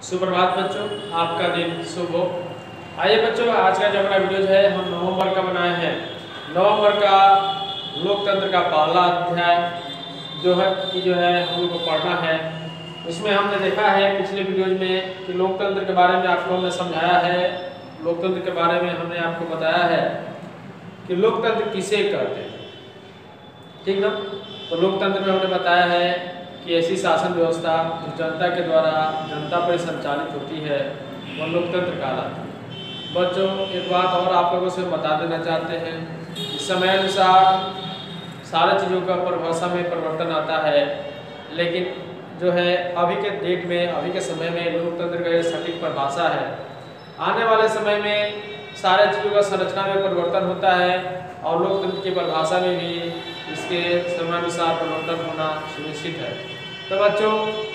सुप्रभात बच्चों, आपका दिन शुभ हो। आइए बच्चों, आज का जो हमारा वीडियो जो है हम नवंबर का बनाए हैं। नवंबर का लोकतंत्र का पहला अध्याय जो है हम लोग को पढ़ना है। उसमें हमने देखा है पिछले वीडियोज में कि लोकतंत्र के बारे में आपको हमने समझाया है। लोकतंत्र के बारे में हमने आपको बताया है कि लोकतंत्र किसे कहते हैं, ठीक ना। तो लोकतंत्र में हमने बताया है कि ऐसी शासन व्यवस्था जो जनता के द्वारा जनता पर संचालित होती है वह लोकतंत्र कहलाती है। बच्चों, एक बात और आप लोगों से बता देना चाहते हैं कि समय अनुसार सारी चीज़ों का परिभाषा में परिवर्तन आता है, लेकिन जो है अभी के डेट में, अभी के समय में लोकतंत्र का सटीक परिभाषा है। आने वाले समय में सारे चीज़ों का संरचना में परिवर्तन होता है और लोकतंत्र की परिभाषा में भी इसके समयानुसार परिवर्तन होना सुनिश्चित है। तो बच्चों,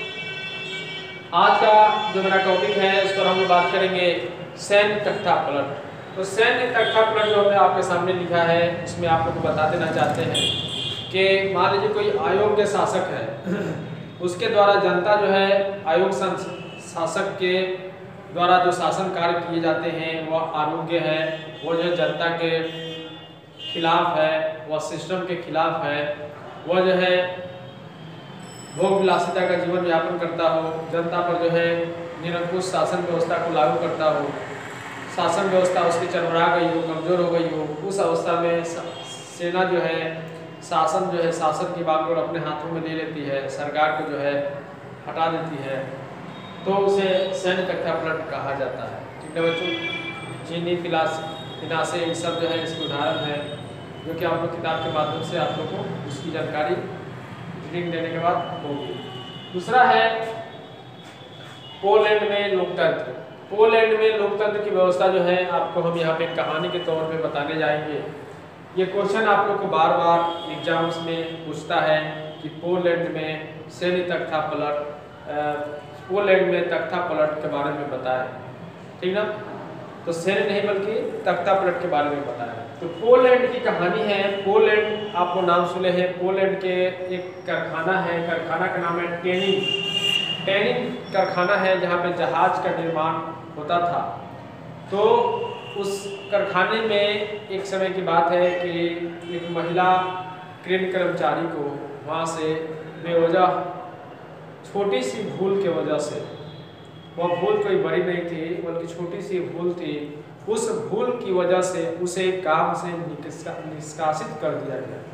आज का जो मेरा टॉपिक है इस पर हम लोग बात करेंगे सैन्य तख्ता पलट। तो सैन्य तख्ता पलट जो हमने आपके सामने लिखा है इसमें आप लोग को बता देना चाहते हैं कि मान लीजिए कोई अयोग्य शासक है, उसके द्वारा जनता जो है अयोग्य शासक के द्वारा जो शासन कार्य किए जाते हैं वह अयोग्य है, वो जो जनता के खिलाफ है, वह सिस्टम के खिलाफ है, वह जो है भोग विलासिता का जीवन यापन करता हो, जनता पर जो है निरंकुश शासन व्यवस्था को लागू करता हो, शासन व्यवस्था उसकी चरमरा गई हो, कमजोर हो गई हो, उस अवस्था में सेना जो है शासन की बागडोर अपने हाथों में ले लेती है, सरकार को जो है हटा देती है, तो उसे सैन्य तख्ता पलट कहा जाता है। ठीक है बच्चों, चीनी फिनासे ये सब जो है इसके उदाहरण है जो कि आप लोग किताब के माध्यम से आप लोग को उसकी जानकारी रीडिंग देने के बाद होगी। दूसरा है पोलैंड में लोकतंत्र। पोलैंड में लोकतंत्र की व्यवस्था जो है आपको हम यहाँ पे कहानी के तौर पे बताने जाएंगे। ये क्वेश्चन आप लोग को बार बार एग्जाम्स में पूछता है कि पोलैंड में सैन्य तख्ता पलट, पोलैंड में तख्ता पलट के बारे में बताएं, ठीक ना। तो सैन्य नहीं बल्कि तख्ता पलट के बारे में बताया। तो पोलैंड की कहानी है। पोलैंड आपको नाम सुने हैं, पोलैंड के एक कारखाना है, कारखाना का नाम है टेनिंग कारखाना है जहाँ पे जहाज का निर्माण होता था। तो उस कारखाने में एक समय की बात है कि एक महिला क्रेन कर्मचारी को वहाँ से बेवजह छोटी सी भूल की वजह से, वह भूल कोई बड़ी नहीं थी बल्कि छोटी सी भूल थी, उस भूल की वजह से उसे काम से निष्कासित कर दिया गया।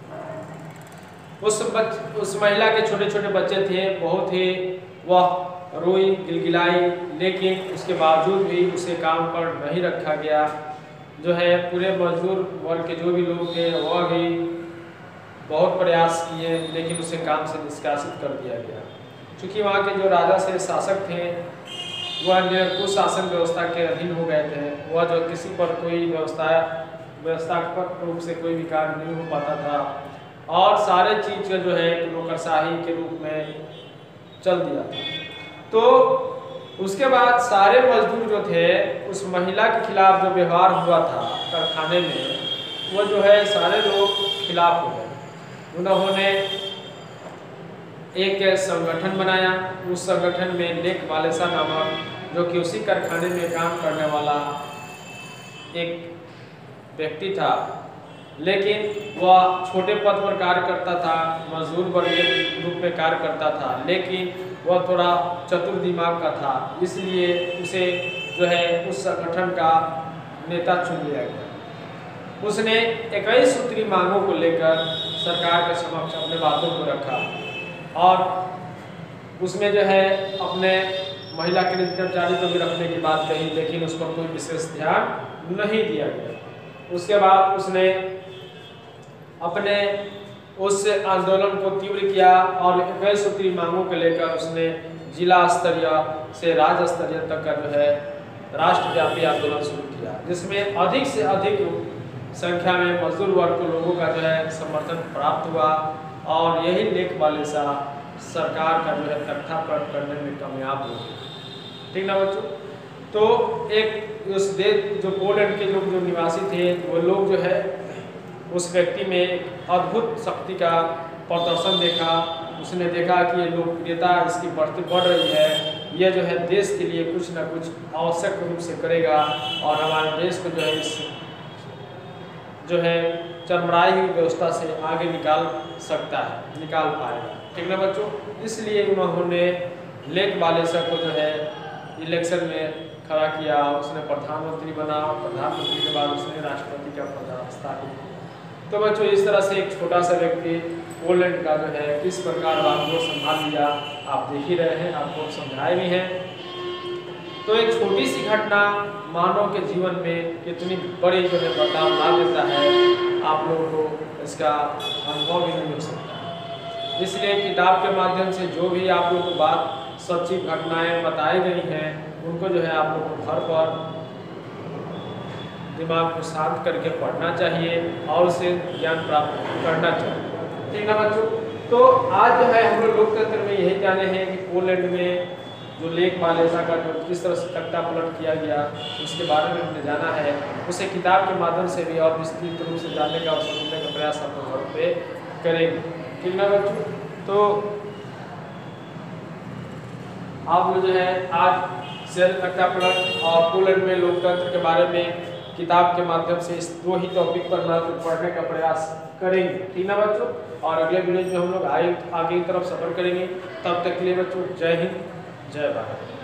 उस महिला के छोटे छोटे बच्चे थे, बहुत ही वह रोई गिलगिलाई, लेकिन उसके बावजूद भी उसे काम पर नहीं रखा गया। जो है पूरे मजदूर वर्ग के जो भी लोग थे वह भी बहुत प्रयास किए, लेकिन उसे काम से निष्कासित कर दिया गया। चूँकि वहाँ के जो राजा से शासक थे वह निरंकुश शासन व्यवस्था के अधीन हो गए थे। वह जो किसी पर कोई व्यवस्थात्मक रूप से कोई भी कार्य नहीं हो पाता था और सारे चीज़ का जो है नौकरशाही के रूप में चल दिया था। तो उसके बाद सारे मजदूर जो थे उस महिला के खिलाफ जो व्यवहार हुआ था कारखाने में, वो जो है सारे लोग खिलाफ हो गए। उन्होंने एक संगठन बनाया। उस संगठन में लेक वालेसा नामक, जो कि उसी कारखाने में काम करने वाला एक व्यक्ति था, लेकिन वह छोटे पद पर कार्य करता था, मजदूर वर्ग के रूप में कार्य करता था, लेकिन वह थोड़ा चतुर दिमाग का था, इसलिए उसे जो है उस संगठन का नेता चुन लिया गया। उसने 21 सूत्री मांगों को लेकर सरकार के समक्ष अपने बातों को रखा और उसमें जो है अपने महिला के कर्मचारी को भी रखने की बात कही, लेकिन उस पर कोई विशेष ध्यान नहीं दिया गया। उसके बाद उसने अपने उस आंदोलन को तीव्र किया और 21 सूत्री मांगों को लेकर उसने जिला स्तरीय से राज्य स्तरीय तक का जो है राष्ट्रव्यापी आंदोलन शुरू किया, जिसमें अधिक से अधिक संख्या में मजदूर वर्ग के लोगों का जो है समर्थन प्राप्त हुआ और यही लेक वालेसा सरकार का जो है तख्ता पलट करने में कामयाब हो गई। ठीक ना बच्चों। तो एक उस देश जो पोलैंड के लोग जो निवासी थे वो लोग जो है उस व्यक्ति में एक अद्भुत शक्ति का प्रदर्शन देखा उसने देखा कि ये लोकप्रियता इसकी बढ़ रही है, यह जो है देश के लिए कुछ ना कुछ आवश्यक रूप से करेगा और हमारे देश को जो है इस जो है चरमराई हुई व्यवस्था से आगे निकाल पाएगा। ठीक ना बच्चों। इसलिए उन्होंने लेक बालेसर को जो है इलेक्शन में खड़ा किया, उसने प्रधानमंत्री बना, प्रधानमंत्री के बाद उसने राष्ट्रपति का पद स्थापित किया। तो बच्चों इस तरह से एक छोटा सा व्यक्ति पोलैंड का जो है किस प्रकार बातों संभाल लिया आप देख ही रहे हैं, आपको समझाए भी हैं। तो एक छोटी सी घटना मानव के जीवन में कितनी बड़ी जो है बदलाव ला देता है, आप लोगों को इसका अनुभव भी नहीं हो सकता। इसलिए किताब के माध्यम से जो भी आप लोगों को बात सच्ची घटनाएं बताई गई हैं, उनको जो है आप लोगों को घर पर दिमाग को शांत करके पढ़ना चाहिए और उसे ज्ञान प्राप्त करना चाहिए। ठीक ना बच्चों। तो आज जो है हम लोग लोकतंत्र में यही जाने हैं कि पोलैंड में जो लेक बालेसा का जो किस तरह से तख्ता पलट किया गया, उसके बारे में हमने जाना है। उसे किताब के माध्यम से भी और विस्तृत रूप से जानने का और समझने का प्रयास हम लोग घर पे करेंगे। ठीक ना बच्चों। तो आप लोग जो है आज से तख्ता पलट और पोलैंड में लोकतंत्र के बारे में किताब के माध्यम से इस दो ही टॉपिक पर पढ़ने का प्रयास करेंगे। ठीक ना बच्चों। और अगले वीडियो में हम लोग आगे की तरफ सफर करेंगे। तब तक के लिए बच्चों जय हिंद, जय भारत।